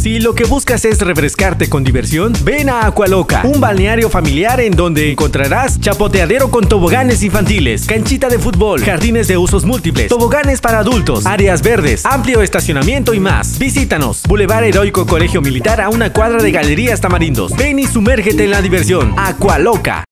Si lo que buscas es refrescarte con diversión, ven a Aqualoca, un balneario familiar en donde encontrarás chapoteadero con toboganes infantiles, canchita de fútbol, jardines de usos múltiples, toboganes para adultos, áreas verdes, amplio estacionamiento y más. Visítanos, Boulevard Heroico Colegio Militar, a una cuadra de Galerías Tamarindos. Ven y sumérgete en la diversión. Aqualoca.